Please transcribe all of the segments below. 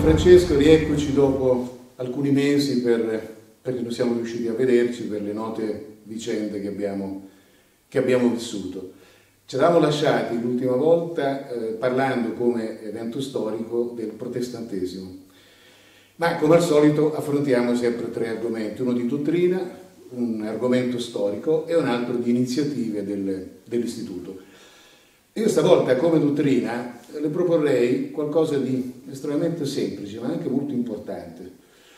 Francesco, rieccoci dopo alcuni mesi perché non siamo riusciti a vederci per le note vicende che abbiamo vissuto. Ci eravamo lasciati l'ultima volta parlando come evento storico del protestantesimo, ma come al solito affrontiamo sempre tre argomenti, uno di dottrina, un argomento storico e un altro di iniziative dell'istituto. Io stavolta come dottrina le proporrei qualcosa di estremamente semplice ma anche molto importante.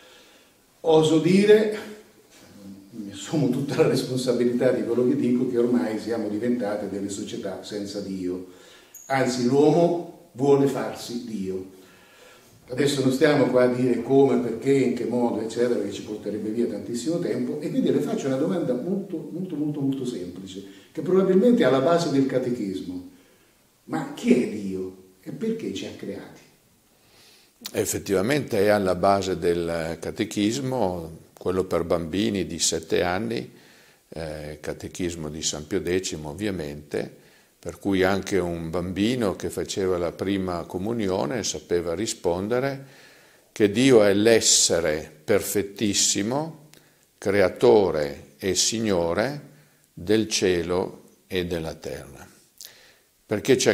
Oso dire, mi assumo tutta la responsabilità di quello che dico, che ormai siamo diventate delle società senza Dio, anzi l'uomo vuole farsi Dio. Adesso non stiamo qua a dire come, perché, in che modo, eccetera, che ci porterebbe via tantissimo tempo, e quindi le faccio una domanda molto semplice, che probabilmente è alla base del catechismo. Ma chi è Dio e perché ci ha creati? Effettivamente è alla base del catechismo, quello per bambini di 7 anni, catechismo di San Pio X ovviamente, per cui anche un bambino che faceva la prima comunione sapeva rispondere che Dio è l'essere perfettissimo, creatore e Signore del cielo e della terra. Perché ci ha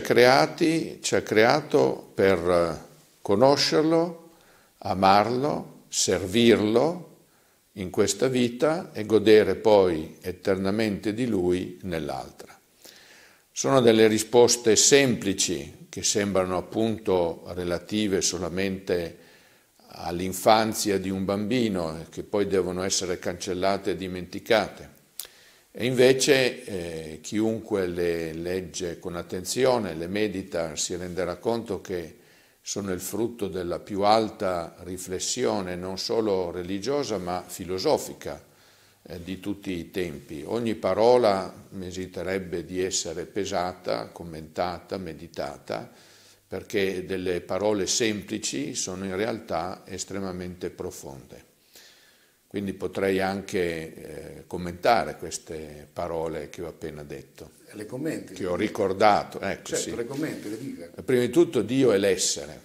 creato per conoscerlo, amarlo, servirlo in questa vita e godere poi eternamente di Lui nell'altra. Sono delle risposte semplici che sembrano appunto relative solamente all'infanzia di un bambino e che poi devono essere cancellate e dimenticate. E invece chiunque le legge con attenzione, le medita, si renderà conto che sono il frutto della più alta riflessione, non solo religiosa ma filosofica di tutti i tempi. Ogni parola meriterebbe di essere pesata, commentata, meditata, perché delle parole semplici sono in realtà estremamente profonde. Quindi potrei anche commentare queste parole che ho appena detto. Le commenti? Che ho ricordato. Ecco, certo, sì. Le commenti, le dica. Prima di tutto Dio è l'essere,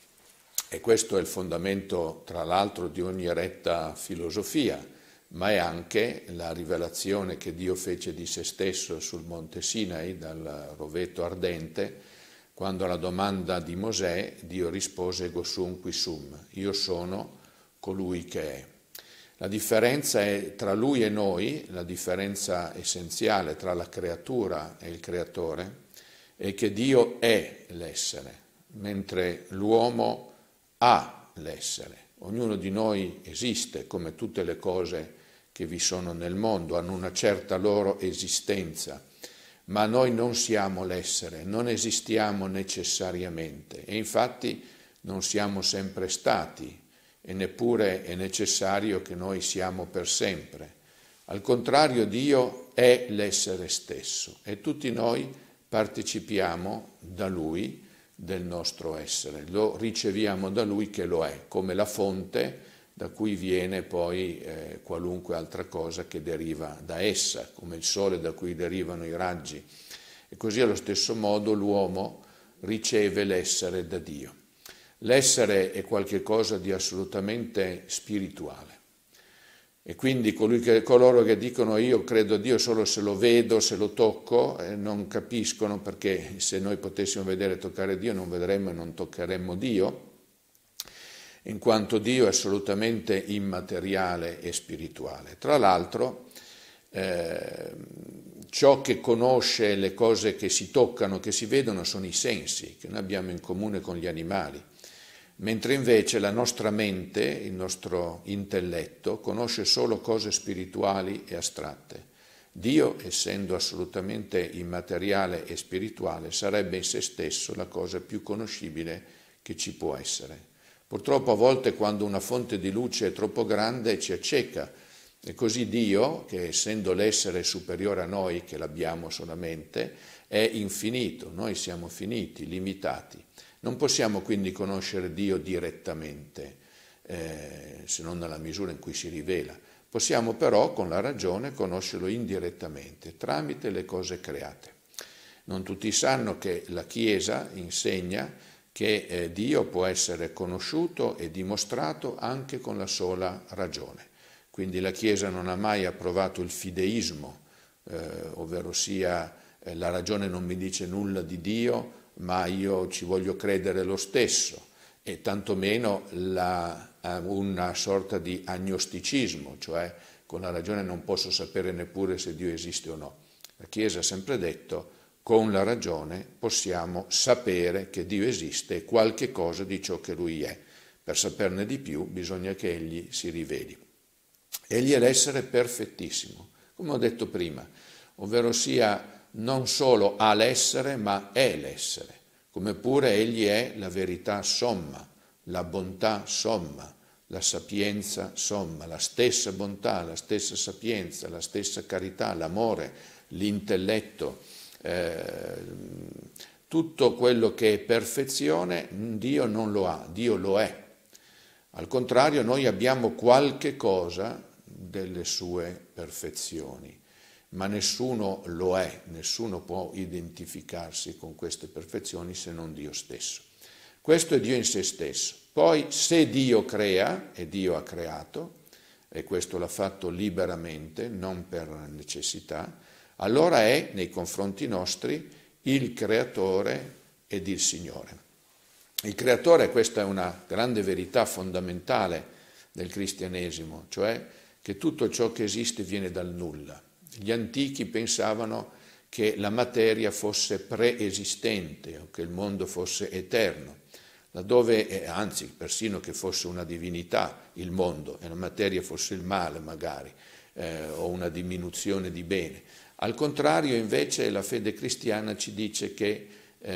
e questo è il fondamento, tra l'altro, di ogni retta filosofia, ma è anche la rivelazione che Dio fece di se stesso sul Monte Sinai, dal roveto ardente, quando alla domanda di Mosè Dio rispose ego sum qui sum, io sono colui che è. La differenza è tra lui e noi, la differenza essenziale tra la creatura e il creatore, è che Dio è l'essere, mentre l'uomo ha l'essere. Ognuno di noi esiste, come tutte le cose che vi sono nel mondo, hanno una certa loro esistenza, ma noi non siamo l'essere, non esistiamo necessariamente e infatti non siamo sempre stati. E neppure è necessario che noi siamo per sempre. Al contrario, Dio è l'essere stesso e tutti noi partecipiamo da Lui del nostro essere, lo riceviamo da Lui che lo è, come la fonte da cui viene poi qualunque altra cosa che deriva da essa, come il sole da cui derivano i raggi. E così allo stesso modo l'uomo riceve l'essere da Dio. L'essere è qualcosa di assolutamente spirituale e quindi coloro che dicono io credo a Dio solo se lo vedo, se lo tocco, non capiscono perché se noi potessimo vedere e toccare Dio non vedremmo e non toccheremmo Dio, in quanto Dio è assolutamente immateriale e spirituale. Tra l'altro ciò che conosce le cose che si toccano, che si vedono, sono i sensi che noi abbiamo in comune con gli animali. Mentre invece la nostra mente, il nostro intelletto, conosce solo cose spirituali e astratte. Dio, essendo assolutamente immateriale e spirituale, sarebbe in se stesso la cosa più conoscibile che ci può essere. Purtroppo a volte quando una fonte di luce è troppo grande ci acceca, e così Dio, che essendo l'essere superiore a noi, che l'abbiamo solamente, è infinito, noi siamo finiti, limitati. Non possiamo quindi conoscere Dio direttamente, se non nella misura in cui si rivela. Possiamo però, con la ragione, conoscerlo indirettamente, tramite le cose create. Non tutti sanno che la Chiesa insegna che Dio può essere conosciuto e dimostrato anche con la sola ragione. Quindi la Chiesa non ha mai approvato il fideismo, ovvero sia la ragione non mi dice nulla di Dio, ma io ci voglio credere lo stesso, e tantomeno una sorta di agnosticismo, cioè con la ragione non posso sapere neppure se Dio esiste o no. La Chiesa ha sempre detto: con la ragione possiamo sapere che Dio esiste e qualche cosa di ciò che Lui è. Per saperne di più bisogna che Egli si riveli. Egli è l'essere perfettissimo, come ho detto prima, ovvero sia non solo ha l'essere, ma è l'essere, come pure Egli è la verità somma, la bontà somma, la sapienza somma, la stessa bontà, la stessa sapienza, la stessa carità, l'amore, l'intelletto, tutto quello che è perfezione Dio non lo ha, Dio lo è. Al contrario, noi abbiamo qualche cosa delle sue perfezioni, ma nessuno lo è, nessuno può identificarsi con queste perfezioni se non Dio stesso. Questo è Dio in se stesso. Poi, se Dio crea, e Dio ha creato, e questo l'ha fatto liberamente, non per necessità, allora è, nei confronti nostri, il Creatore ed il Signore. Il Creatore, questa è una grande verità fondamentale del cristianesimo, cioè che tutto ciò che esiste viene dal nulla. Gli antichi pensavano che la materia fosse preesistente o che il mondo fosse eterno, laddove, anzi, persino che fosse una divinità il mondo e la materia fosse il male magari, o una diminuzione di bene. Al contrario, invece, la fede cristiana ci dice che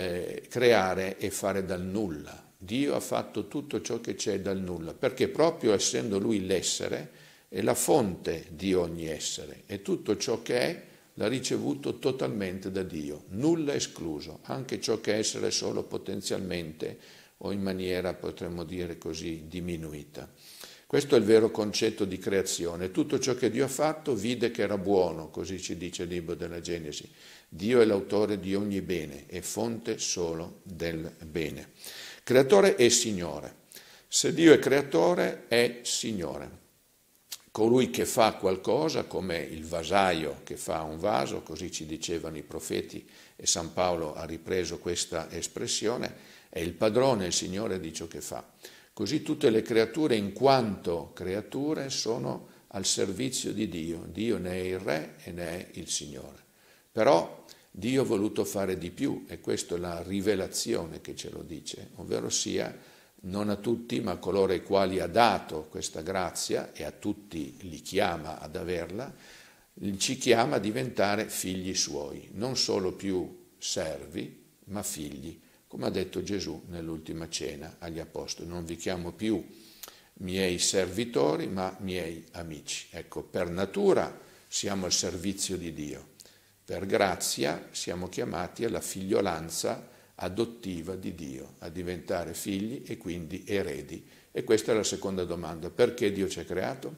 creare è fare dal nulla. Dio ha fatto tutto ciò che c'è dal nulla, perché proprio essendo Lui l'essere, è la fonte di ogni essere e tutto ciò che è l'ha ricevuto totalmente da Dio, nulla escluso, anche ciò che è essere solo potenzialmente o in maniera, potremmo dire così, diminuita. Questo è il vero concetto di creazione. Tutto ciò che Dio ha fatto vide che era buono, così ci dice il libro della Genesi. Dio è l'autore di ogni bene e fonte solo del bene. Creatore e Signore. Se Dio è creatore, è Signore. Colui che fa qualcosa, come il vasaio che fa un vaso, così ci dicevano i profeti e San Paolo ha ripreso questa espressione, è il padrone, il Signore di ciò che fa. Così tutte le creature, in quanto creature, sono al servizio di Dio. Dio ne è il Re e ne è il Signore. Però Dio ha voluto fare di più, e questa è la rivelazione che ce lo dice, ovvero sia non a tutti, ma a coloro ai quali ha dato questa grazia, e a tutti li chiama ad averla, ci chiama a diventare figli suoi, non solo più servi, ma figli. Come ha detto Gesù nell'ultima cena agli apostoli: non vi chiamo più miei servitori, ma miei amici. Ecco, per natura siamo al servizio di Dio, per grazia siamo chiamati alla figliolanza adottiva di Dio, a diventare figli e quindi eredi. E questa è la seconda domanda: perché Dio ci ha creato?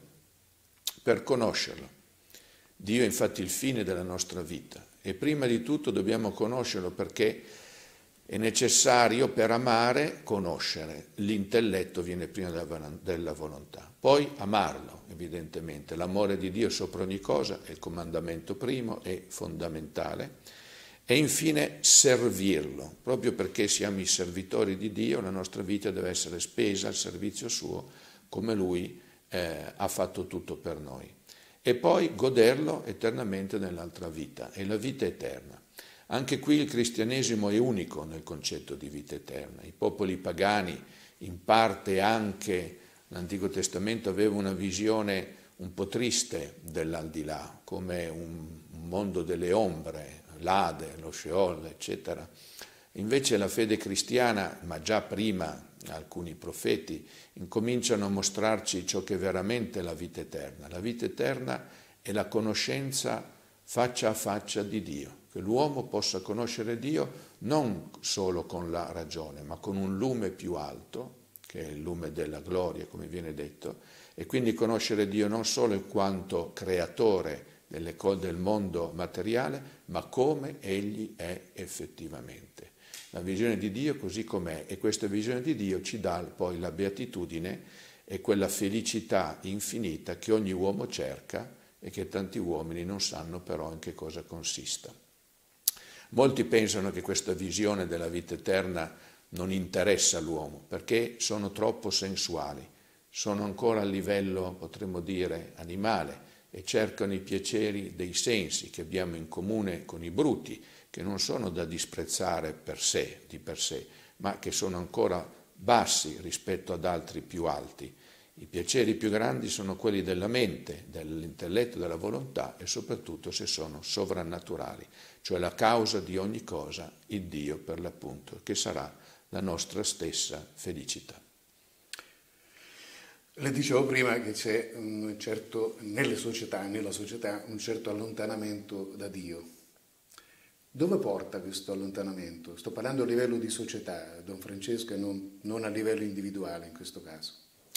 Per conoscerlo. Dio è infatti il fine della nostra vita e prima di tutto dobbiamo conoscerlo, perché è necessario per amare conoscere. L'intelletto viene prima della volontà, poi amarlo, evidentemente. L'amore di Dio sopra ogni cosa è il comandamento primo e fondamentale. E infine servirlo, proprio perché siamo i servitori di Dio, la nostra vita deve essere spesa al servizio suo, come Lui ha fatto tutto per noi. E poi goderlo eternamente nell'altra vita, è la vita eterna. Anche qui il cristianesimo è unico nel concetto di vita eterna. I popoli pagani, in parte anche l'Antico Testamento, aveva una visione un po' triste dell'aldilà, come un mondo delle ombre, l'Ade, lo Sheol, eccetera. Invece la fede cristiana, ma già prima alcuni profeti, incominciano a mostrarci ciò che è veramente la vita eterna. La vita eterna è la conoscenza faccia a faccia di Dio, che l'uomo possa conoscere Dio non solo con la ragione, ma con un lume più alto, che è il lume della gloria, come viene detto, e quindi conoscere Dio non solo in quanto creatore del mondo materiale, ma come Egli è effettivamente. la visione di Dio così com'è, e questa visione di Dio ci dà poi la beatitudine e quella felicità infinita che ogni uomo cerca e che tanti uomini non sanno però in che cosa consista. Molti pensano che questa visione della vita eterna non interessa l'uomo perché sono troppo sensuali, sono ancora a livello, potremmo dire, animale, e cercano i piaceri dei sensi che abbiamo in comune con i bruti, che non sono da disprezzare di per sé, ma che sono ancora bassi rispetto ad altri più alti. I piaceri più grandi sono quelli della mente, dell'intelletto, della volontà e soprattutto se sono sovrannaturali, cioè la causa di ogni cosa, il Dio per l'appunto, che sarà la nostra stessa felicità. Le dicevo prima che c'è nella società un certo allontanamento da Dio. Dove porta questo allontanamento? Sto parlando a livello di società, Don Francesco, e non a livello individuale in questo caso.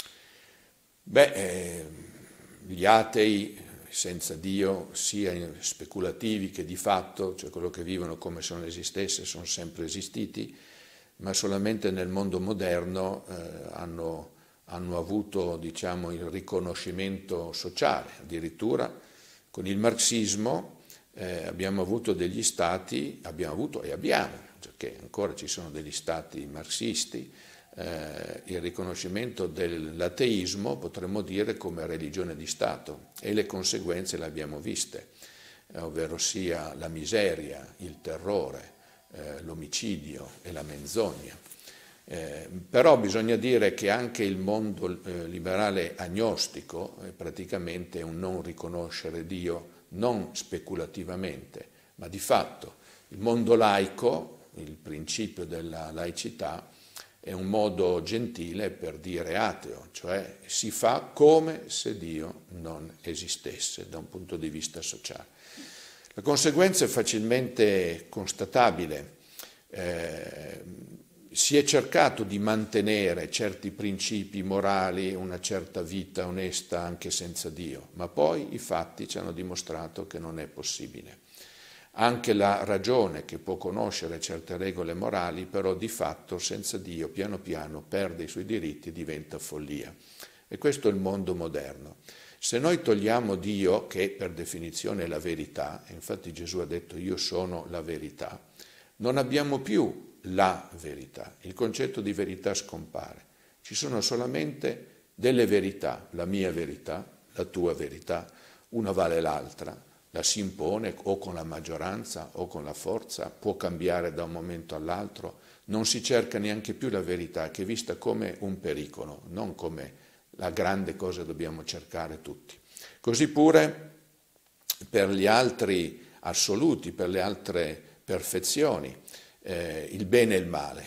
Gli atei senza Dio, sia speculativi che di fatto, cioè quello che vivono come se non esistesse, sono sempre esistiti, ma solamente nel mondo moderno hanno avuto, diciamo, il riconoscimento sociale. Addirittura con il marxismo abbiamo avuto degli stati, perché ancora ci sono degli stati marxisti, il riconoscimento dell'ateismo, potremmo dire, come religione di Stato, e le conseguenze le abbiamo viste, ovvero sia la miseria, il terrore, l'omicidio e la menzogna. Però bisogna dire che anche il mondo liberale agnostico è praticamente un non riconoscere Dio, non speculativamente, ma di fatto. Il mondo laico, il principio della laicità, è un modo gentile per dire ateo, cioè si fa come se Dio non esistesse da un punto di vista sociale. La conseguenza è facilmente constatabile. Si è cercato di mantenere certi principi morali, una certa vita onesta anche senza Dio, ma poi i fatti ci hanno dimostrato che non è possibile. Anche la ragione, che può conoscere certe regole morali, però di fatto senza Dio piano piano perde i suoi diritti e diventa follia. E questo è il mondo moderno. Se noi togliamo Dio, che per definizione è la verità, e infatti Gesù ha detto io sono la verità, non abbiamo più la verità. Il concetto di verità scompare. Ci sono solamente delle verità, la mia verità, la tua verità, una vale l'altra. La si impone o con la maggioranza o con la forza, può cambiare da un momento all'altro, non si cerca neanche più la verità, che è vista come un pericolo, non come la grande cosa che dobbiamo cercare tutti. Così pure per gli altri assoluti, per le altre perfezioni, il bene e il male.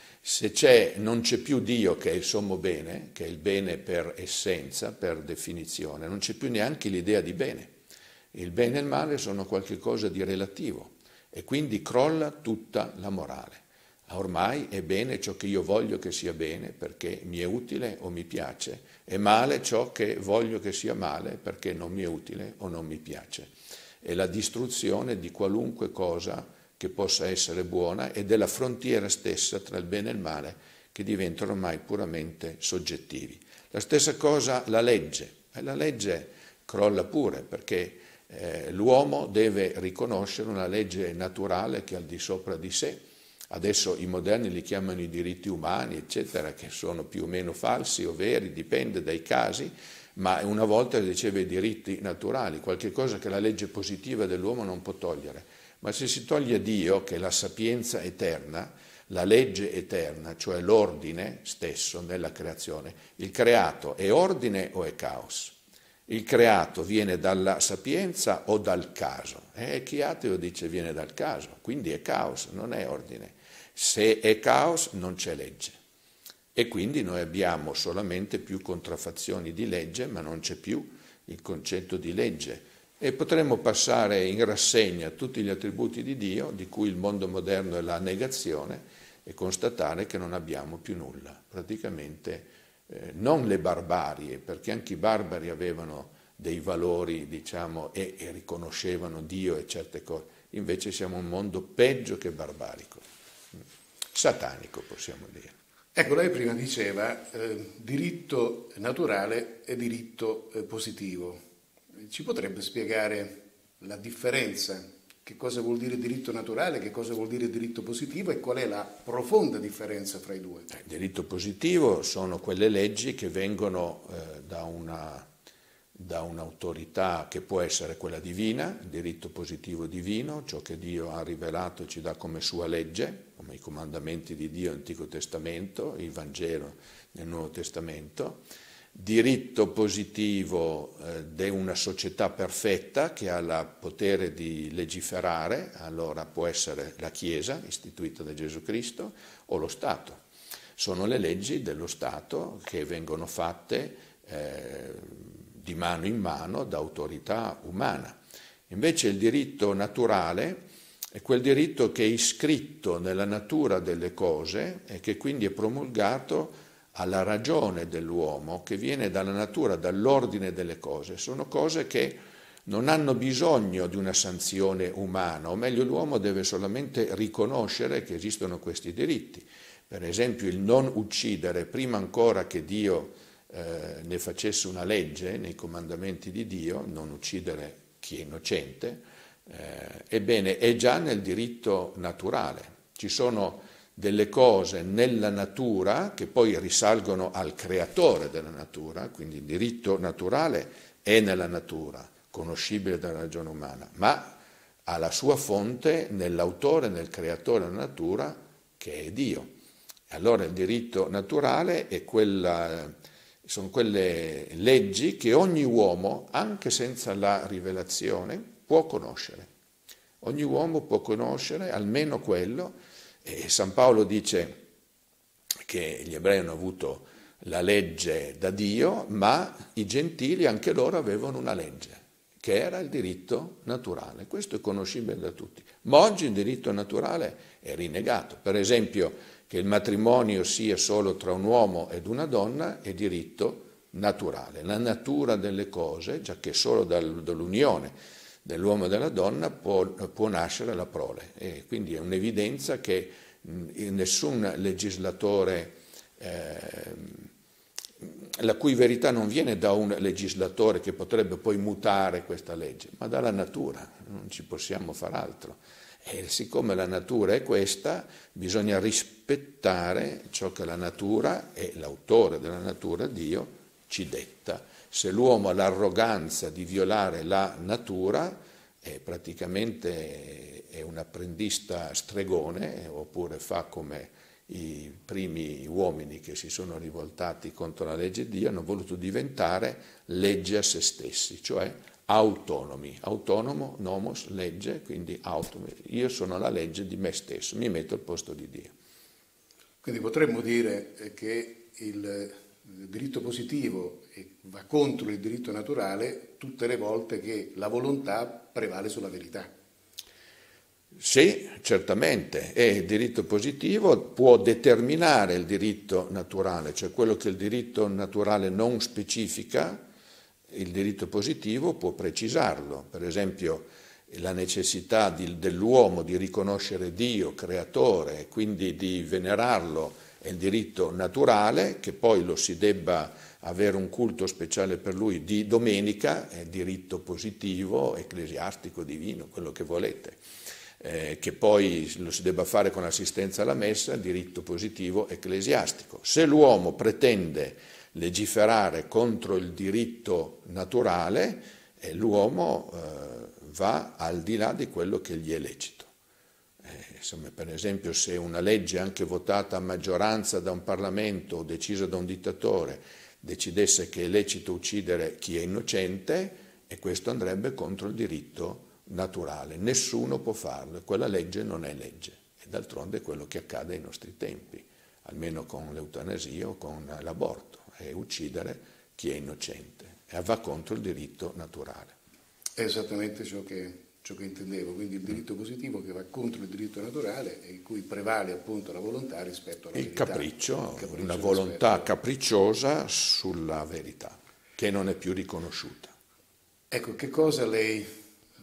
Se non c'è più Dio che è il sommo bene, che è il bene per essenza, per definizione, non c'è più neanche l'idea di bene. Il bene e il male sono qualcosa di relativo e quindi crolla tutta la morale. Ormai è bene ciò che io voglio che sia bene perché mi è utile o mi piace, è male ciò che voglio che sia male perché non mi è utile o non mi piace. È la distruzione di qualunque cosa che possa essere buona ed è la frontiera stessa tra il bene e il male che diventano ormai puramente soggettivi. La stessa cosa la legge. La legge crolla pure perché l'uomo deve riconoscere una legge naturale che è al di sopra di sé. Adesso i moderni li chiamano i diritti umani, eccetera, che sono più o meno falsi o veri, dipende dai casi, ma una volta diceva i diritti naturali, qualche cosa che la legge positiva dell'uomo non può togliere. Ma se si toglie Dio, che è la sapienza eterna, la legge eterna, cioè l'ordine stesso nella creazione, il creato è ordine o è caos? Il creato viene dalla sapienza o dal caso? Chi ateo dice viene dal caso, quindi è caos, non è ordine. Se è caos non c'è legge. E quindi noi abbiamo solamente più contraffazioni di legge, ma non c'è più il concetto di legge. E potremmo passare in rassegna tutti gli attributi di Dio, di cui il mondo moderno è la negazione, e constatare che non abbiamo più nulla, praticamente. Non le barbarie, perché anche i barbari avevano dei valori, diciamo, e riconoscevano Dio e certe cose. Invece siamo un mondo peggio che barbarico. satanico, possiamo dire. Ecco, lei prima diceva diritto naturale e diritto positivo. Ci potrebbe spiegare la differenza? Che cosa vuol dire diritto naturale, che cosa vuol dire diritto positivo e qual è la profonda differenza fra i due? Il diritto positivo sono quelle leggi che vengono da un'autorità che può essere quella divina, il diritto positivo divino, ciò che Dio ha rivelato e ci dà come sua legge, come i comandamenti di Dio nell'Antico Testamento, il Vangelo nel Nuovo Testamento. Diritto positivo di una società perfetta che ha il potere di legiferare, allora può essere la Chiesa istituita da Gesù Cristo o lo Stato. Sono le leggi dello Stato che vengono fatte di mano in mano da autorità umana. Invece il diritto naturale è quel diritto che è iscritto nella natura delle cose e che quindi è promulgato alla ragione dell'uomo, che viene dalla natura, dall'ordine delle cose. Sono cose che non hanno bisogno di una sanzione umana, o meglio l'uomo deve solamente riconoscere che esistono questi diritti. Per esempio il non uccidere, prima ancora che Dio ne facesse una legge nei comandamenti di Dio, non uccidere chi è innocente, ebbene è già nel diritto naturale. Ci sono delle cose nella natura che poi risalgono al creatore della natura, quindi il diritto naturale è nella natura, conoscibile dalla ragione umana, ma ha la sua fonte nell'autore, nel creatore della natura, che è Dio. Allora il diritto naturale è sono quelle leggi che ogni uomo, anche senza la rivelazione, può conoscere. Ogni uomo può conoscere almeno quello. E San Paolo dice che gli ebrei hanno avuto la legge da Dio, ma i gentili anche loro avevano una legge, che era il diritto naturale. Questo è conoscibile da tutti. Ma oggi il diritto naturale è rinnegato. Per esempio, che il matrimonio sia solo tra un uomo ed una donna è diritto naturale. La natura delle cose, già che solo dall'unione dell'uomo e della donna può nascere la prole, e quindi è un'evidenza che nessun legislatore, la cui verità non viene da un legislatore che potrebbe poi mutare questa legge, ma dalla natura, non ci possiamo far altro. E siccome la natura è questa, bisogna rispettare ciò che la natura e l'autore della natura, Dio, ci detta. Se l'uomo ha l'arroganza di violare la natura, praticamente è un apprendista stregone, oppure fa come i primi uomini che si sono rivoltati contro la legge di Dio, hanno voluto diventare legge a se stessi, cioè autonomi. Autonomo, nomos, legge, quindi autonomi. Io sono la legge di me stesso, mi metto al posto di Dio. Quindi potremmo dire che il diritto positivo va contro il diritto naturale tutte le volte che la volontà prevale sulla verità. Sì, certamente, e il diritto positivo può determinare il diritto naturale, cioè quello che il diritto naturale non specifica, il diritto positivo può precisarlo. Per esempio la necessità dell'uomo di riconoscere Dio creatore e quindi di venerarlo è il diritto naturale, che poi lo si debba avere un culto speciale per lui di domenica, è diritto positivo, ecclesiastico, divino, quello che volete. Che poi lo si debba fare con assistenza alla messa, diritto positivo ecclesiastico. Se l'uomo pretende legiferare contro il diritto naturale, l'uomo va al di là di quello che gli è lecito. Insomma, per esempio, se una legge anche votata a maggioranza da un Parlamento o decisa da un dittatore decidesse che è lecito uccidere chi è innocente, e questo andrebbe contro il diritto naturale. Nessuno può farlo, quella legge non è legge. E d'altronde è quello che accade ai nostri tempi, almeno con l'eutanasia o con l'aborto, è uccidere chi è innocente e va contro il diritto naturale. È esattamente ciò che intendevo, quindi il diritto positivo che va contro il diritto naturale e in cui prevale appunto la volontà rispetto alla verità. Il capriccio, una volontà capricciosa sulla verità, che non è più riconosciuta. Ecco, che cosa lei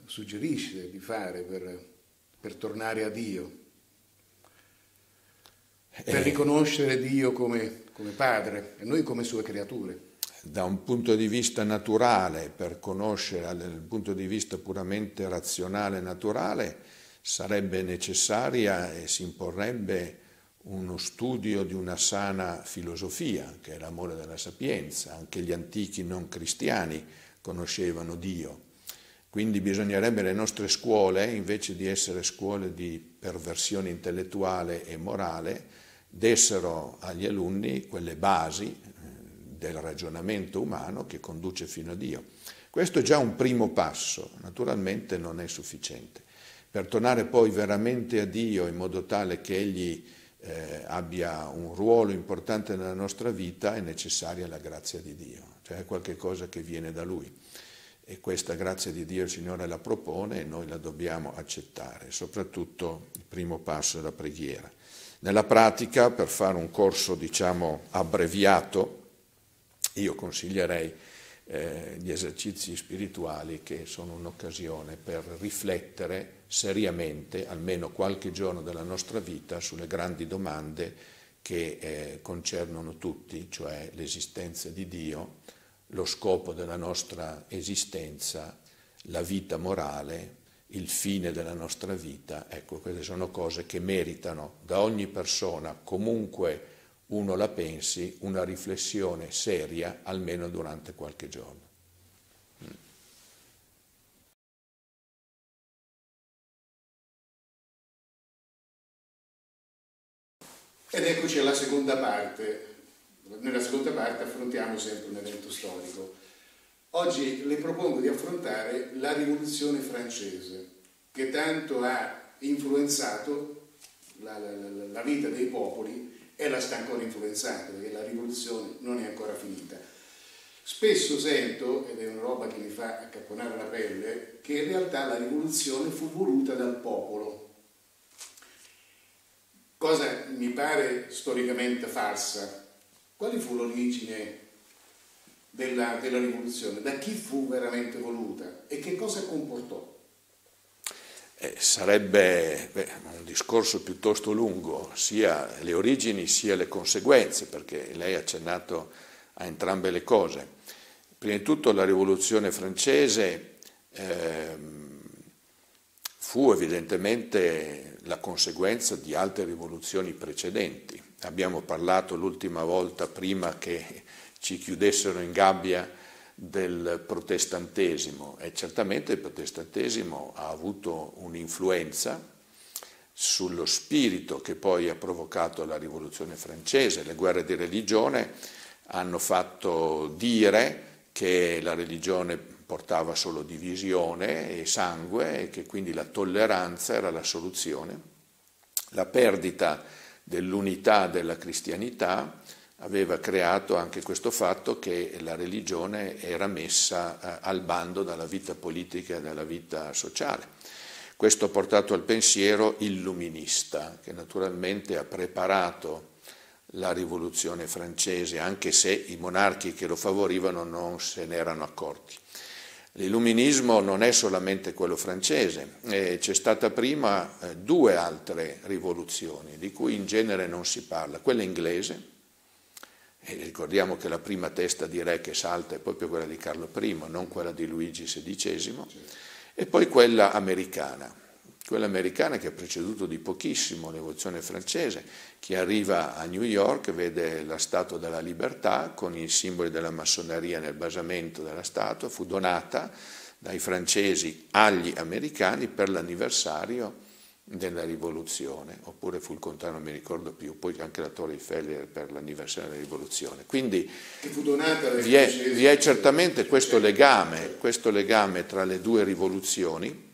suggerisce di fare per tornare a Dio? per riconoscere Dio come Padre e noi come Sue creature. Da un punto di vista naturale, per conoscere dal punto di vista puramente razionale e naturale, sarebbe necessaria e si imporrebbe uno studio di una sana filosofia, che è l'amore della sapienza. Anche gli antichi non cristiani conoscevano Dio. Quindi bisognerebbe le nostre scuole, invece di essere scuole di perversione intellettuale e morale, dessero agli alunni quelle basi del ragionamento umano che conduce fino a Dio. Questo è già un primo passo, naturalmente non è sufficiente. Per tornare poi veramente a Dio in modo tale che Egli abbia un ruolo importante nella nostra vita è necessaria la grazia di Dio, cioè è qualcosa che viene da Lui. E questa grazia di Dio il Signore la propone e noi la dobbiamo accettare, soprattutto il primo passo è la preghiera. Nella pratica, per fare un corso, abbreviato, io consiglierei gli esercizi spirituali, che sono un'occasione per riflettere seriamente, almeno qualche giorno della nostra vita, sulle grandi domande che concernono tutti, cioè l'esistenza di Dio, lo scopo della nostra esistenza, la vita morale, il fine della nostra vita. Ecco, queste sono cose che meritano da ogni persona, comunque uno la pensi, una riflessione seria almeno durante qualche giorno. Ed eccoci alla seconda parte. Nella seconda parte affrontiamo sempre un evento storico. Oggi le propongo di affrontare la Rivoluzione francese, che tanto ha influenzato la vita dei popoli e la sta ancora influenzando, perché la rivoluzione non è ancora finita. Spesso sento, ed è una roba che mi fa accapponare la pelle, che in realtà la rivoluzione fu voluta dal popolo. Cosa mi pare storicamente falsa. Quale fu l'origine della rivoluzione? Da chi fu veramente voluta? E che cosa comportò? Sarebbe un discorso piuttosto lungo, sia le origini sia le conseguenze, perché lei ha accennato a entrambe le cose. Prima di tutto la Rivoluzione francese fu evidentemente la conseguenza di altre rivoluzioni precedenti. Abbiamo parlato l'ultima volta, prima che ci chiudessero in gabbia, del protestantesimo, e certamente il protestantesimo ha avuto un'influenza sullo spirito che poi ha provocato la Rivoluzione francese. Le guerre di religione hanno fatto dire che la religione portava solo divisione e sangue e che quindi la tolleranza era la soluzione. La perdita dell'unità della cristianità aveva creato anche questo fatto che la religione era messa al bando dalla vita politica e dalla vita sociale. Questo ha portato al pensiero illuminista, che naturalmente ha preparato la rivoluzione francese, anche se i monarchi che lo favorivano non se ne erano accorti. L'illuminismo non è solamente quello francese, c'è stata prima due altre rivoluzioni, di cui in genere non si parla, quella inglese. E ricordiamo che la prima testa di re che salta è proprio quella di Carlo I, non quella di Luigi XVI, e poi quella americana che ha preceduto di pochissimo la rivoluzione francese. Chi arriva a New York vede la Statua della Libertà con i simboli della massoneria nel basamento della statua, fu donata dai francesi agli americani per l'anniversario della rivoluzione, oppure fu il contrario, non mi ricordo più, poi anche la Torre Eiffel per l'anniversario della rivoluzione. Quindi vi è certamente questo legame tra le due rivoluzioni,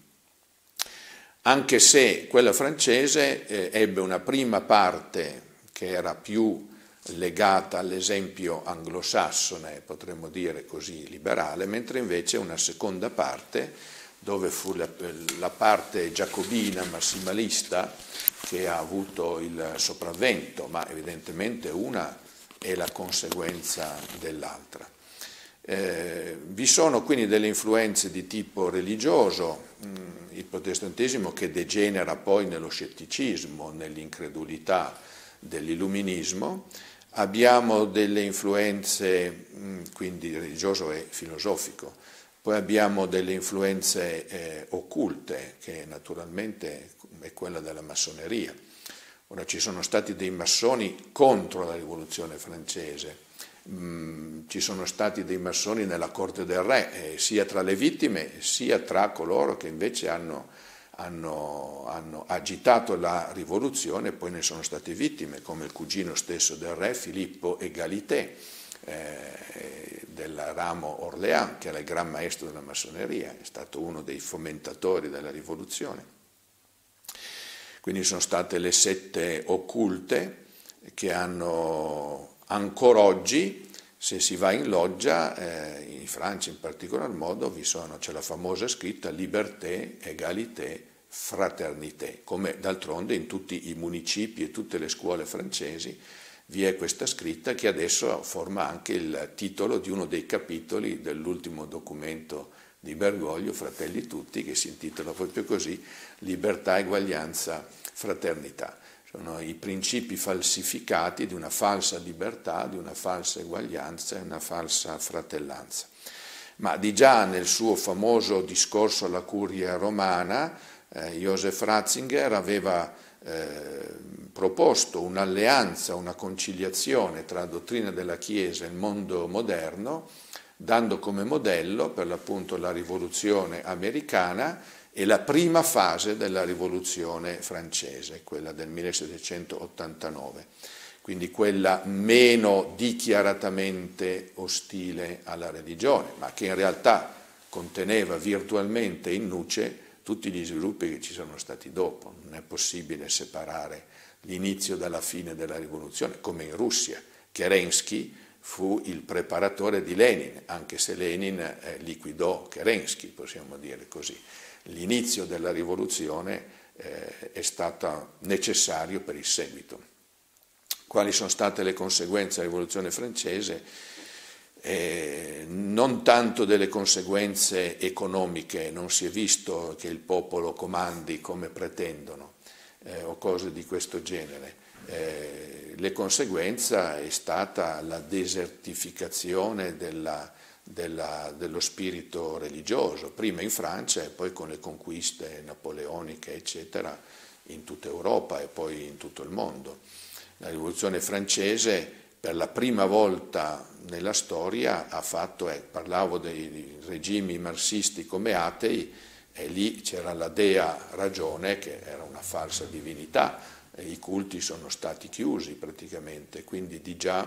anche se quella francese ebbe una prima parte che era più legata all'esempio anglosassone, potremmo dire così, liberale, mentre invece una seconda parte dove fu la parte giacobina, massimalista, che ha avuto il sopravvento, ma evidentemente una è la conseguenza dell'altra. Vi sono quindi delle influenze di tipo religioso, il protestantesimo che degenera poi nello scetticismo, nell'incredulità, dell'illuminismo. Abbiamo delle influenze, quindi religioso e filosofico, poi abbiamo delle influenze occulte, che naturalmente è quella della massoneria. Ora ci sono stati dei massoni contro la rivoluzione francese, ci sono stati dei massoni nella corte del re, sia tra le vittime sia tra coloro che invece hanno agitato la rivoluzione e poi ne sono state vittime, come il cugino stesso del re, Filippo Égalité, del ramo Orléans, che era il gran maestro della massoneria, è stato uno dei fomentatori della rivoluzione. Quindi sono state le sette occulte che hanno ancora oggi, se si va in loggia, in Francia in particolar modo, c'è la famosa scritta liberté, égalité, fraternité, come d'altronde in tutti i municipi e tutte le scuole francesi vi è questa scritta che adesso forma anche il titolo di uno dei capitoli dell'ultimo documento di Bergoglio, Fratelli Tutti, che si intitola proprio così, Libertà, Eguaglianza, Fraternità. Sono i principi falsificati di una falsa libertà, di una falsa eguaglianza e una falsa fratellanza. Ma di già nel suo famoso discorso alla Curia romana, Joseph Ratzinger aveva proposto un'alleanza, una conciliazione tra la dottrina della Chiesa e il mondo moderno, dando come modello per l'appunto la rivoluzione americana e la prima fase della rivoluzione francese, quella del 1789, quindi quella meno dichiaratamente ostile alla religione, ma che in realtà conteneva virtualmente in nuce tutti gli sviluppi che ci sono stati dopo. Non è possibile separare l'inizio dalla fine della rivoluzione, come in Russia. Kerensky fu il preparatore di Lenin, anche se Lenin liquidò Kerensky, possiamo dire così. L'inizio della rivoluzione è stato necessario per il seguito. Quali sono state le conseguenze della rivoluzione francese? Non tanto delle conseguenze economiche, non si è visto che il popolo comandi come pretendono o cose di questo genere. Le conseguenze è stata la desertificazione dello spirito religioso, prima in Francia e poi con le conquiste napoleoniche, eccetera, in tutta Europa e poi in tutto il mondo. La rivoluzione francese per la prima volta nella storia ha fatto, parlavo dei regimi marxisti come atei, e lì c'era la dea ragione che era una falsa divinità, i culti sono stati chiusi praticamente, quindi di già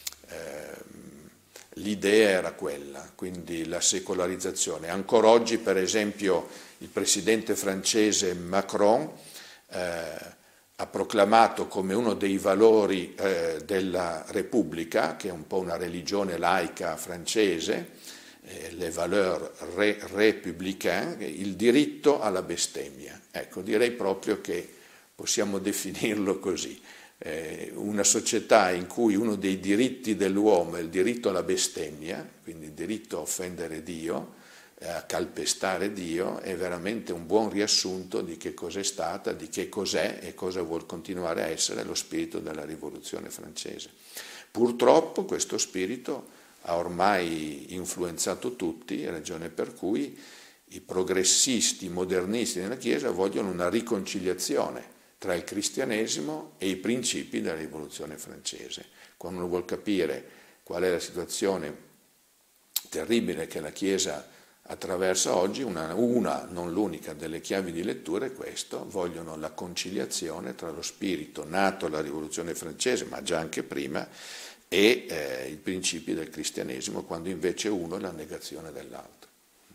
l'idea era quella, quindi la secolarizzazione. Ancora oggi, per esempio, il presidente francese Macron ha proclamato come uno dei valori della Repubblica, che è un po' una religione laica francese, les valeurs républicaines, il diritto alla bestemmia. Ecco, direi proprio che possiamo definirlo così. Una società in cui uno dei diritti dell'uomo è il diritto alla bestemmia, quindi il diritto a offendere Dio, a calpestare Dio, è veramente un buon riassunto di che cos'è stata, di che cos'è e cosa vuol continuare a essere lo spirito della rivoluzione francese. Purtroppo questo spirito ha ormai influenzato tutti, ragione per cui i progressisti modernisti nella Chiesa vogliono una riconciliazione tra il cristianesimo e i principi della rivoluzione francese. Quando uno vuol capire qual è la situazione terribile che la Chiesa attraversa oggi, una non l'unica delle chiavi di lettura è questo: vogliono la conciliazione tra lo spirito nato alla rivoluzione francese, ma già anche prima, e i principi del cristianesimo, quando invece uno è la negazione dell'altro.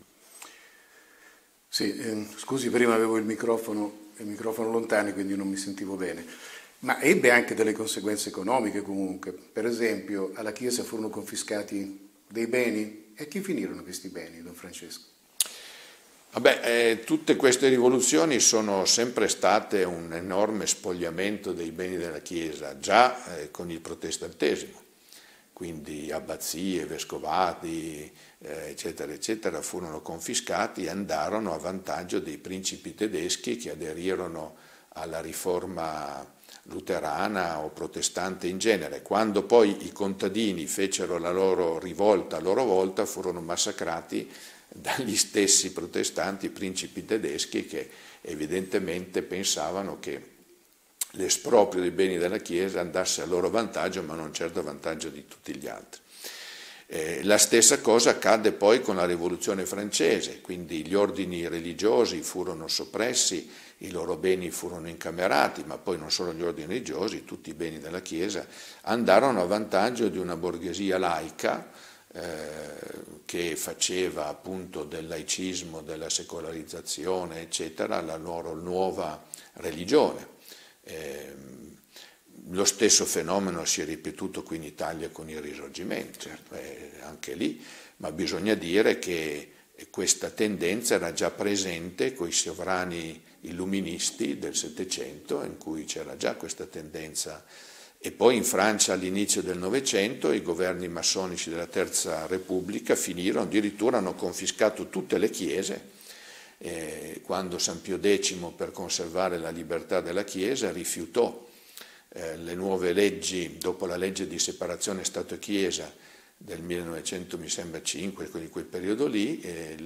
Sì, scusi, prima avevo il microfono lontano, quindi non mi sentivo bene, ma ebbe anche delle conseguenze economiche comunque. Per esempio, alla Chiesa furono confiscati dei beni. E a chi finirono questi beni, Don Francesco? Vabbè, tutte queste rivoluzioni sono sempre state un enorme spogliamento dei beni della Chiesa, già con il protestantesimo, quindi abbazie, vescovadi, eccetera, eccetera, furono confiscati e andarono a vantaggio dei principi tedeschi che aderirono alla riforma luterana o protestante in genere. Quando poi i contadini fecero la loro rivolta a loro volta, furono massacrati dagli stessi protestanti, principi tedeschi, che evidentemente pensavano che l'esproprio dei beni della Chiesa andasse a loro vantaggio, ma non certo a vantaggio di tutti gli altri. La stessa cosa accadde poi con la Rivoluzione francese, quindi gli ordini religiosi furono soppressi, i loro beni furono incamerati, ma poi non solo gli ordini religiosi, tutti i beni della Chiesa andarono a vantaggio di una borghesia laica che faceva appunto del laicismo, della secolarizzazione, eccetera, la loro nuova religione. Lo stesso fenomeno si è ripetuto qui in Italia con il Risorgimento, certo. Anche lì, ma bisogna dire che questa tendenza era già presente con i sovrani illuministi del Settecento, in cui c'era già questa tendenza, e poi in Francia all'inizio del Novecento i governi massonici della Terza Repubblica finirono, addirittura hanno confiscato tutte le chiese, quando San Pio X, per conservare la libertà della Chiesa, rifiutò le nuove leggi, dopo la legge di separazione Stato e Chiesa del 1905, di quel periodo lì,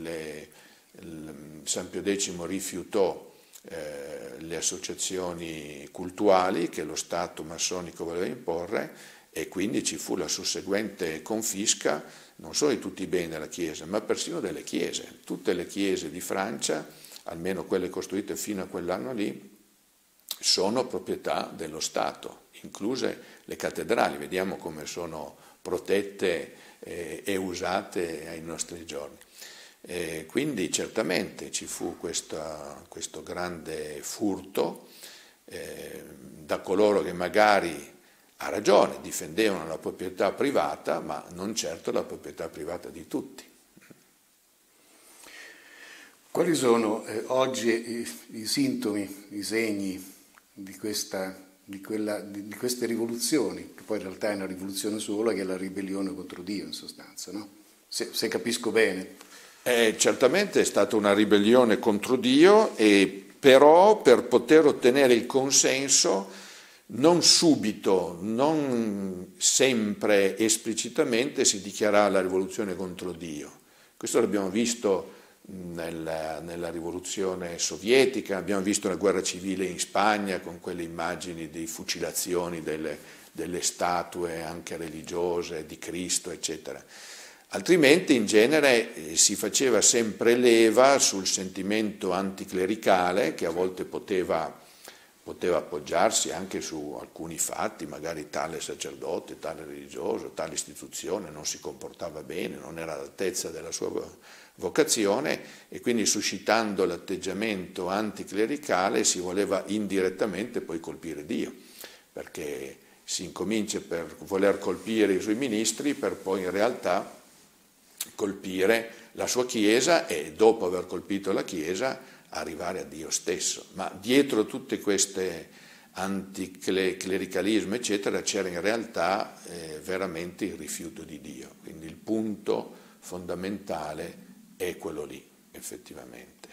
San Pio X rifiutò le associazioni cultuali che lo Stato massonico voleva imporre, e quindi ci fu la susseguente confisca non solo di tutti i beni della Chiesa, ma persino delle chiese. Tutte le chiese di Francia, almeno quelle costruite fino a quell'anno lì, sono proprietà dello Stato, incluse le cattedrali. Vediamo come sono protette e usate ai nostri giorni. Quindi certamente ci fu questo grande furto da coloro che magari, a ragione, difendevano la proprietà privata, ma non certo la proprietà privata di tutti. Quali sono oggi i sintomi, i segni di queste rivoluzioni, che poi in realtà è una rivoluzione sola, che è la ribellione contro Dio in sostanza, no? Se capisco bene. Certamente è stata una ribellione contro Dio, e però per poter ottenere il consenso non subito, non sempre esplicitamente si dichiarava la rivoluzione contro Dio. Questo l'abbiamo visto nella rivoluzione sovietica, abbiamo visto la guerra civile in Spagna con quelle immagini di fucilazioni delle statue anche religiose di Cristo, eccetera. Altrimenti in genere si faceva sempre leva sul sentimento anticlericale, che a volte poteva appoggiarsi anche su alcuni fatti, magari tale sacerdote, tale religioso, tale istituzione non si comportava bene, non era all'altezza della sua vocazione, e quindi suscitando l'atteggiamento anticlericale si voleva indirettamente poi colpire Dio, perché si incomincia per voler colpire i suoi ministri per poi in realtà colpire la sua Chiesa, e dopo aver colpito la Chiesa arrivare a Dio stesso. Ma dietro tutte queste anticlericalismo eccetera c'era in realtà veramente il rifiuto di Dio, quindi il punto fondamentale è quello lì, effettivamente.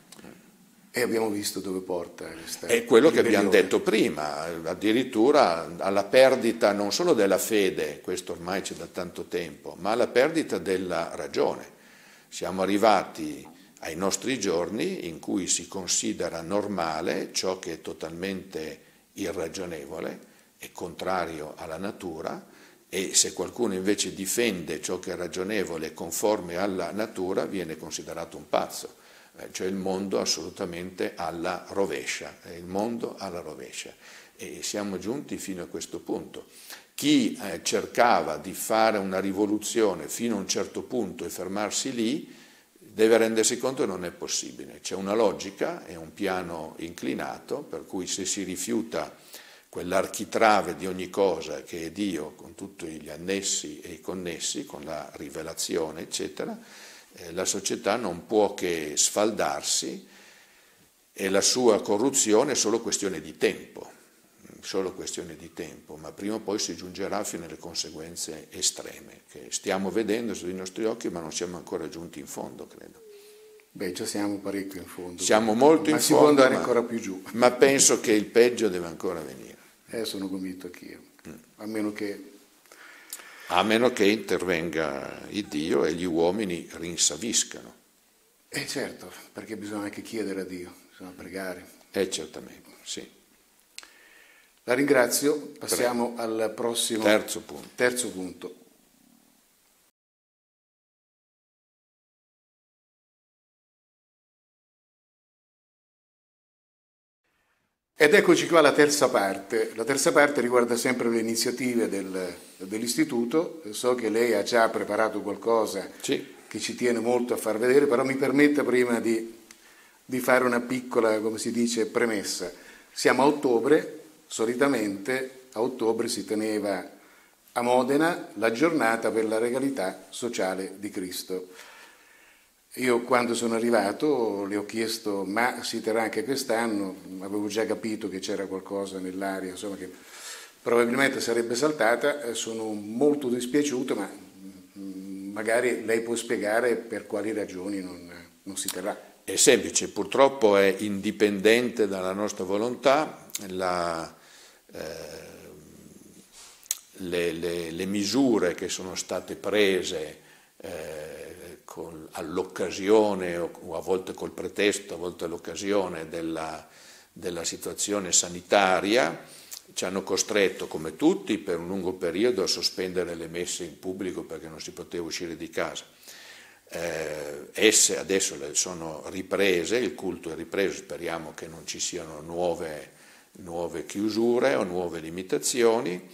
E abbiamo visto dove porta questa è quello che ribellione. abbiamo detto prima, addirittura alla perdita non solo della fede, questo ormai c'è da tanto tempo, ma alla perdita della ragione. Siamo arrivati ai nostri giorni in cui si considera normale ciò che è totalmente irragionevole e contrario alla natura, e se qualcuno invece difende ciò che è ragionevole e conforme alla natura viene considerato un pazzo. Cioè il mondo assolutamente alla rovescia, è il mondo alla rovescia, e siamo giunti fino a questo punto. Chi cercava di fare una rivoluzione fino a un certo punto e fermarsi lì deve rendersi conto che non è possibile. C'è una logica, è un piano inclinato, per cui se si rifiuta quell'architrave di ogni cosa che è Dio, con tutti gli annessi e i connessi, con la rivelazione, eccetera, la società non può che sfaldarsi, e la sua corruzione è solo questione di tempo, ma prima o poi si giungerà fino alle conseguenze estreme, che stiamo vedendo sui nostri occhi, ma non siamo ancora giunti in fondo, credo. Beh, già siamo parecchio in fondo. Siamo molto in fondo, ma si può andare ancora più giù. Ma penso che il peggio deve ancora venire. Sono convinto anch'io, a meno che... A meno che intervenga il Dio e gli uomini rinsaviscano. Certo, perché bisogna anche chiedere a Dio, bisogna pregare. Certamente, sì. La ringrazio, passiamo al prossimo terzo punto. Ed eccoci qua alla terza parte. La terza parte riguarda sempre le iniziative dell'istituto. So che lei ha già preparato qualcosa che ci tiene molto a far vedere, però mi permetta prima di fare una piccola, come si dice, premessa. Siamo a ottobre, solitamente a ottobre si teneva a Modena la giornata per la regalità sociale di Cristo. Io quando sono arrivato le ho chiesto ma si terrà anche quest'anno, avevo già capito che c'era qualcosa nell'aria, insomma, che probabilmente sarebbe saltata, sono molto dispiaciuto, ma magari lei può spiegare per quali ragioni non si terrà. È semplice, purtroppo è indipendente dalla nostra volontà, le misure che sono state prese all'occasione o a volte col pretesto, a volte all'occasione della situazione sanitaria, ci hanno costretto, come tutti, per un lungo periodo a sospendere le messe in pubblico perché non si poteva uscire di casa. Esse adesso sono riprese, il culto è ripreso, speriamo che non ci siano nuove chiusure o nuove limitazioni.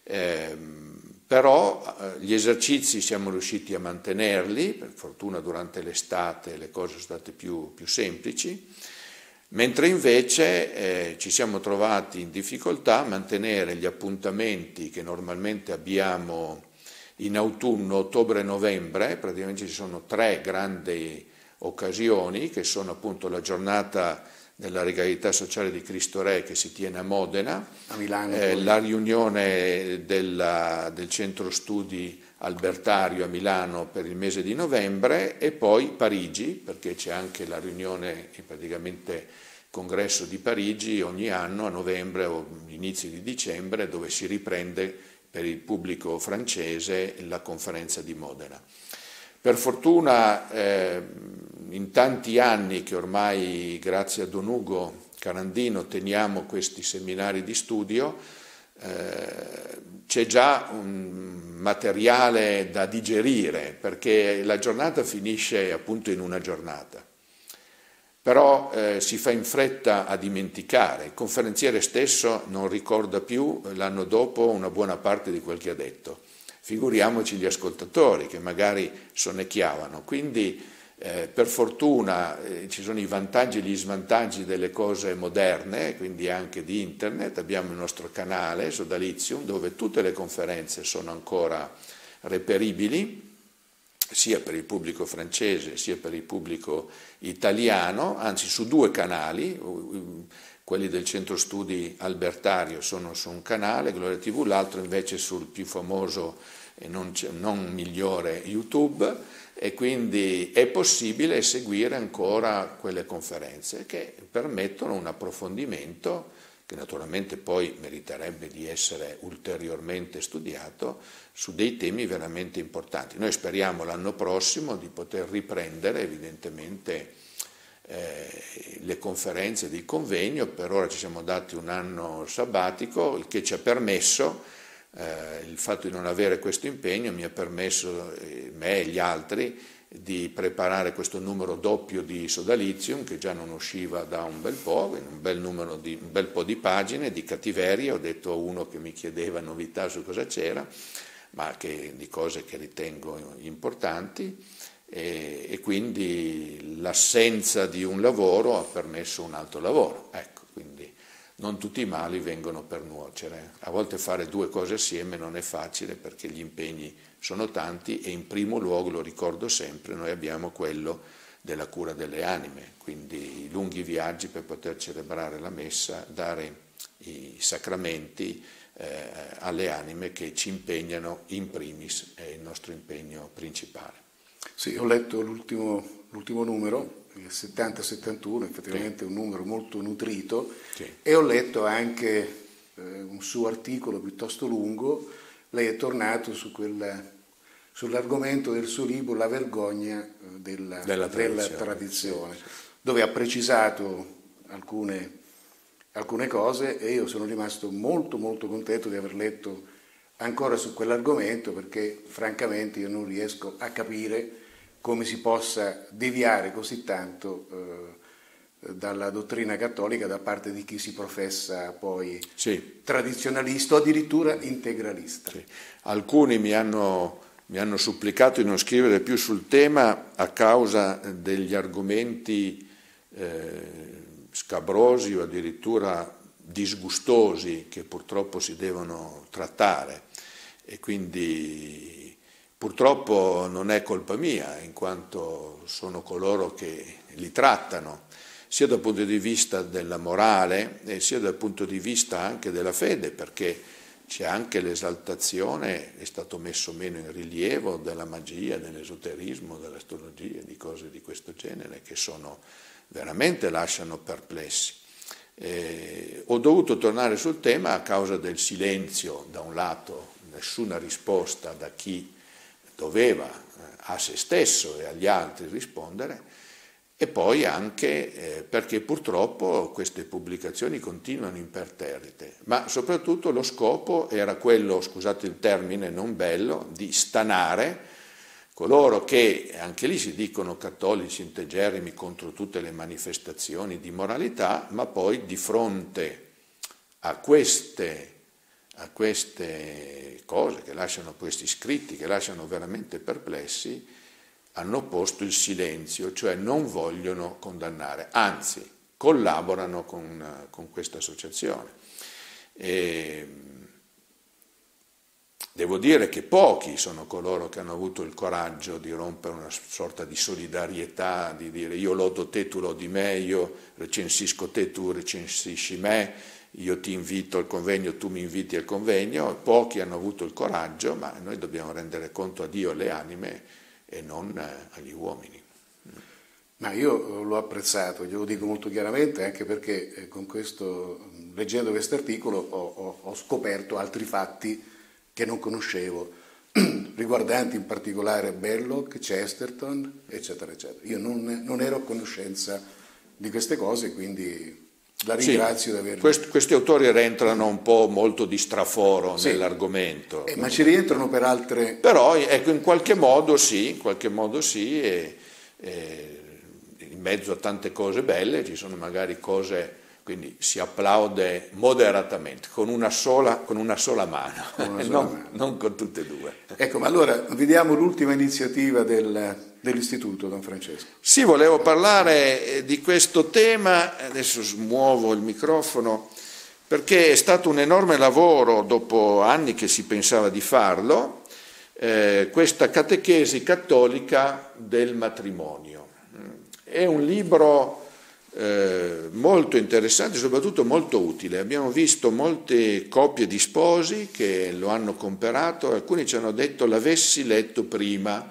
Però gli esercizi siamo riusciti a mantenerli, per fortuna durante l'estate le cose sono state più semplici, mentre invece ci siamo trovati in difficoltà a mantenere gli appuntamenti che normalmente abbiamo in autunno, ottobre e novembre. Praticamente ci sono 3 grandi occasioni che sono appunto la giornata della regalità sociale di Cristo Re che si tiene a Modena, a Milano, la riunione del centro studi Albertario a Milano per il mese di novembre e poi Parigi, perché c'è anche la riunione, praticamente congresso di Parigi ogni anno a novembre o inizi di dicembre, dove si riprende per il pubblico francese la conferenza di Modena. Per fortuna in tanti anni che ormai grazie a Don Ugo Carandino teniamo questi seminari di studio, c'è già un materiale da digerire perché la giornata finisce appunto in una giornata, però si fa in fretta a dimenticare. Il conferenziere stesso non ricorda più l'anno dopo una buona parte di quel che ha detto. Figuriamoci gli ascoltatori che magari sonnecchiavano. Quindi per fortuna ci sono i vantaggi e gli svantaggi delle cose moderne, quindi anche di internet. Abbiamo il nostro canale Sodalizium dove tutte le conferenze sono ancora reperibili, sia per il pubblico francese sia per il pubblico italiano, anzi su 2 canali. Quelli del centro studi Albertario sono su un canale, Gloria TV, l'altro invece sul più famoso e non migliore YouTube, e quindi è possibile seguire ancora quelle conferenze che permettono un approfondimento che naturalmente poi meriterebbe di essere ulteriormente studiato su dei temi veramente importanti. Noi speriamo l'anno prossimo di poter riprendere evidentemente le conferenze di convegno. Per ora ci siamo dati un anno sabbatico, il che ci ha permesso, il fatto di non avere questo impegno mi ha permesso, me e gli altri, di preparare questo numero doppio di Sodalizium che già non usciva da un bel po', un bel po' di pagine di cattiveria. Ho detto a uno che mi chiedeva novità su cosa c'era, ma di cose che ritengo importanti. E quindi l'assenza di un lavoro ha permesso un altro lavoro. Ecco, quindi non tutti i mali vengono per nuocere. A volte fare 2 cose assieme non è facile perché gli impegni sono tanti e in primo luogo, lo ricordo sempre, noi abbiamo quello della cura delle anime, quindi i lunghi viaggi per poter celebrare la messa, dare i sacramenti alle anime che ci impegnano in primis, è il nostro impegno principale. Sì, ho letto l'ultimo numero, il 70-71, effettivamente è un numero molto nutrito, e ho letto anche un suo articolo piuttosto lungo, lei è tornato sull'argomento del suo libro La vergogna della tradizione, dove ha precisato alcune cose, e io sono rimasto molto molto contento di aver letto ancora su quell'argomento, perché francamente io non riesco a capire come si possa deviare così tanto dalla dottrina cattolica da parte di chi si professa poi tradizionalista o addirittura integralista. Sì. Alcuni mi hanno supplicato di non scrivere più sul tema a causa degli argomenti scabrosi o addirittura disgustosi che purtroppo si devono trattare, e quindi purtroppo non è colpa mia, in quanto sono coloro che li trattano, sia dal punto di vista della morale e sia dal punto di vista anche della fede, perché c'è anche l'esaltazione, è stato messo meno in rilievo, della magia, dell'esoterismo, dell'astrologia, di cose di questo genere che veramente lasciano perplessi. Ho dovuto tornare sul tema a causa del silenzio, da un lato nessuna risposta da chi doveva a se stesso e agli altri rispondere, e poi anche perché purtroppo queste pubblicazioni continuano imperterrite, ma soprattutto lo scopo era quello, scusate il termine non bello, di stanare coloro che anche lì si dicono cattolici integerrimi contro tutte le manifestazioni di moralità, ma poi di fronte a queste cose che lasciano, questi scritti che lasciano veramente perplessi, hanno posto il silenzio, cioè non vogliono condannare, anzi collaborano con questa associazione. Devo dire che pochi sono coloro che hanno avuto il coraggio di rompere una sorta di solidarietà, di dire io lodo te, tu lodi me, io recensisco te, tu recensisci me, io ti invito al convegno, tu mi inviti al convegno. Pochi hanno avuto il coraggio, ma noi dobbiamo rendere conto a Dio alle anime e non agli uomini. Ma io l'ho apprezzato, glielo dico molto chiaramente, anche perché leggendo questo articolo ho scoperto altri fatti che non conoscevo, riguardanti in particolare Belloc, Chesterton, eccetera, eccetera. Io non ero a conoscenza di queste cose, quindi la ringrazio di averlo. Questi autori rientrano un po' molto di straforo nell'argomento. Ma ci rientrano per altre... Però ecco, in qualche modo sì, e in mezzo a tante cose belle ci sono magari cose... Quindi si applaude moderatamente, con una sola mano, non con tutte e due. Ecco, ma allora vediamo l'ultima iniziativa dell'Istituto, Don Francesco. Sì, volevo parlare di questo tema, adesso smuovo il microfono, perché è stato un enorme lavoro, dopo anni che si pensava di farlo, questa catechesi cattolica del matrimonio. È un libro... molto interessante e soprattutto molto utile. Abbiamo visto molte coppie di sposi che lo hanno comperato, alcuni ci hanno detto l'avessi letto prima,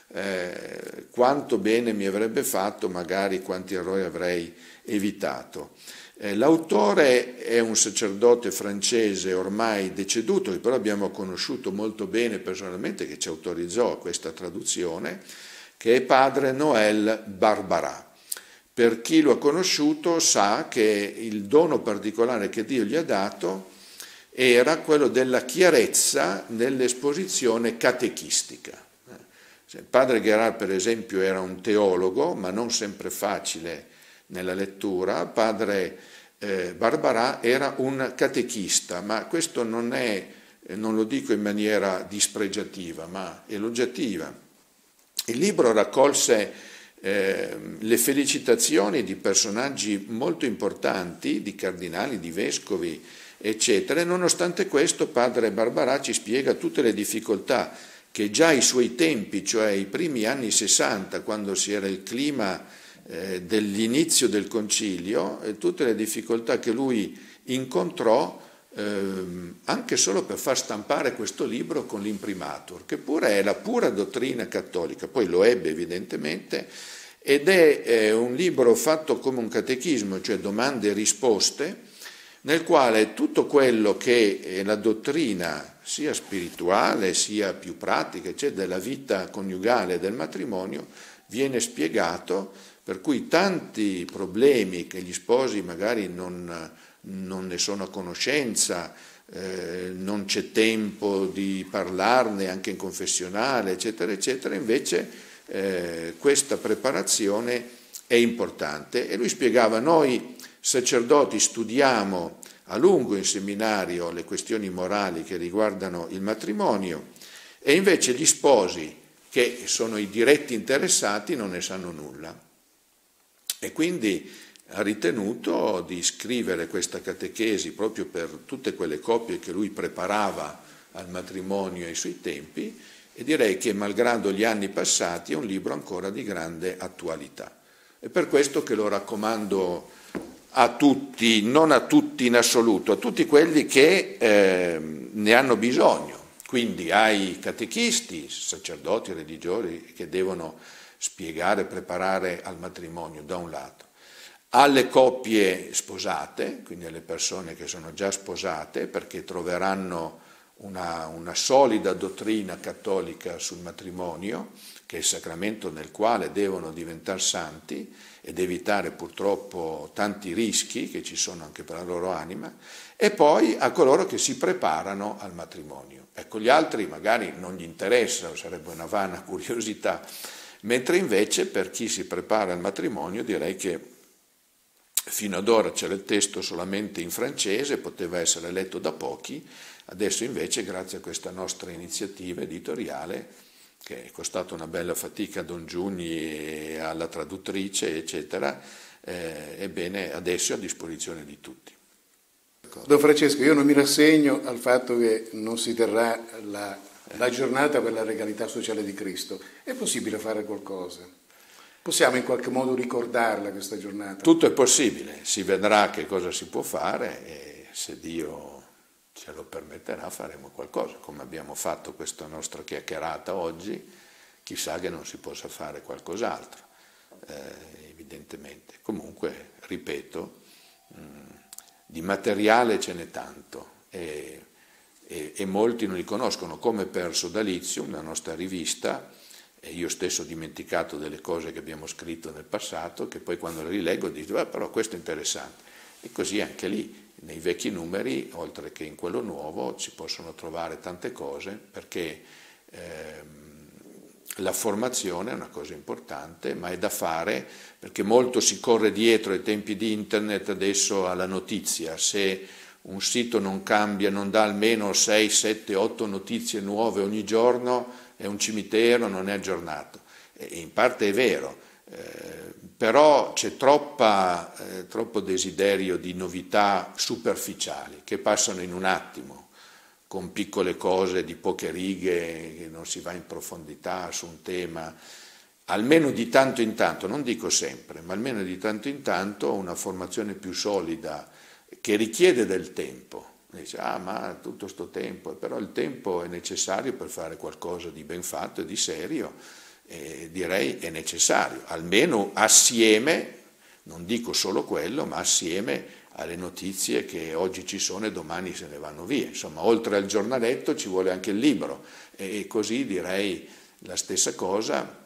quanto bene mi avrebbe fatto, magari quanti errori avrei evitato. L'autore è un sacerdote francese ormai deceduto, che però abbiamo conosciuto molto bene personalmente, che ci autorizzò a questa traduzione, che è padre Noël Barbarat. Per chi lo ha conosciuto sa che il dono particolare che Dio gli ha dato era quello della chiarezza nell'esposizione catechistica. Il padre Guérard, per esempio, era un teologo, ma non sempre facile nella lettura. Padre Barbarat era un catechista, ma questo non lo dico in maniera dispregiativa, ma elogiativa. Il libro raccolse le felicitazioni di personaggi molto importanti, di cardinali, di vescovi, eccetera, e nonostante questo padre Barbarat ci spiega tutte le difficoltà che già ai suoi tempi, cioè i primi anni 60, quando si era il clima dell'inizio del concilio, tutte le difficoltà che lui incontrò anche solo per far stampare questo libro con l'imprimatur, che pure è la pura dottrina cattolica, poi lo ebbe evidentemente, ed è un libro fatto come un catechismo, cioè domande e risposte, nel quale tutto quello che è la dottrina, sia spirituale, sia più pratica, eccetera, della vita coniugale e del matrimonio, viene spiegato, per cui tanti problemi che gli sposi magari non ne sono a conoscenza, non c'è tempo di parlarne anche in confessionale, eccetera, eccetera, invece questa preparazione è importante. E lui spiegava: noi sacerdoti studiamo a lungo in seminario le questioni morali che riguardano il matrimonio, e invece gli sposi, che sono i diretti interessati, non ne sanno nulla. E quindi ha ritenuto di scrivere questa catechesi proprio per tutte quelle coppie che lui preparava al matrimonio ai suoi tempi, e direi che, malgrado gli anni passati, è un libro ancora di grande attualità. È per questo che lo raccomando a tutti, non a tutti in assoluto, a tutti quelli che ne hanno bisogno, quindi ai catechisti, sacerdoti, religiosi, che devono spiegare e preparare al matrimonio da un lato, alle coppie sposate, quindi alle persone che sono già sposate, perché troveranno una solida dottrina cattolica sul matrimonio, che è il sacramento nel quale devono diventare santi ed evitare purtroppo tanti rischi che ci sono anche per la loro anima, e poi a coloro che si preparano al matrimonio. Ecco, gli altri magari non gli interessa, sarebbe una vana curiosità, mentre invece per chi si prepara al matrimonio direi che fino ad ora c'era il testo solamente in francese, poteva essere letto da pochi, adesso invece, grazie a questa nostra iniziativa editoriale, che è costata una bella fatica a Don Giugni e alla traduttrice, eccetera, ebbene adesso è a disposizione di tutti. Don Francesco, io non mi rassegno al fatto che non si terrà la giornata per la regalità sociale di Cristo. È possibile fare qualcosa? Possiamo in qualche modo ricordarla questa giornata? Tutto è possibile, si vedrà che cosa si può fare, e se Dio ce lo permetterà faremo qualcosa, come abbiamo fatto questa nostra chiacchierata oggi. Chissà che non si possa fare qualcos'altro, evidentemente. Comunque, ripeto, di materiale ce n'è tanto e molti non li conoscono, come per Sodalizium, la nostra rivista, e io stesso ho dimenticato delle cose che abbiamo scritto nel passato, che poi quando le rileggo dico, però questo è interessante. E così anche lì, nei vecchi numeri, oltre che in quello nuovo, si possono trovare tante cose, perché la formazione è una cosa importante, ma è da fare, perché molto si corre dietro ai tempi di internet adesso alla notizia. Se un sito non cambia, non dà almeno 6, 7, 8 notizie nuove ogni giorno, è un cimitero, non è aggiornato. E in parte è vero, però c'è troppo desiderio di novità superficiali che passano in un attimo, con piccole cose di poche righe, che non si va in profondità su un tema. Almeno di tanto in tanto, non dico sempre, ma almeno di tanto in tanto una formazione più solida, che richiede del tempo. Dice, ma tutto sto tempo, però il tempo è necessario per fare qualcosa di ben fatto e di serio, e direi è necessario, almeno assieme, non dico solo quello, ma assieme alle notizie che oggi ci sono e domani se ne vanno via. Insomma, oltre al giornaletto ci vuole anche il libro, e così direi la stessa cosa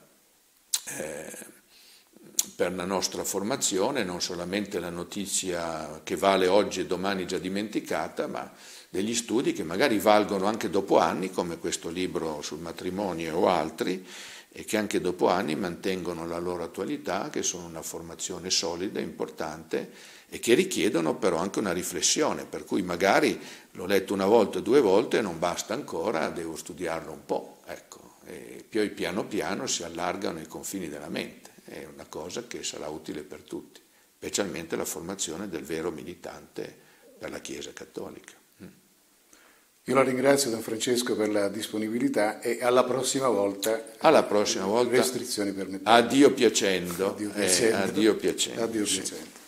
per la nostra formazione, non solamente la notizia che vale oggi e domani già dimenticata, ma degli studi che magari valgono anche dopo anni, come questo libro sul matrimonio o altri, e che anche dopo anni mantengono la loro attualità, che sono una formazione solida, importante, e che richiedono però anche una riflessione, per cui magari l'ho letto una volta, 2 volte e non basta ancora, devo studiarlo un po', ecco, e poi piano piano si allargano i confini della mente. È una cosa che sarà utile per tutti, specialmente la formazione del vero militante per la Chiesa Cattolica. Io la ringrazio, Don Francesco, per la disponibilità, e alla prossima volta. Restrizioni permettendo. A Dio piacendo. A Dio piacendo. A Dio piacendo. A Dio sì. piacendo.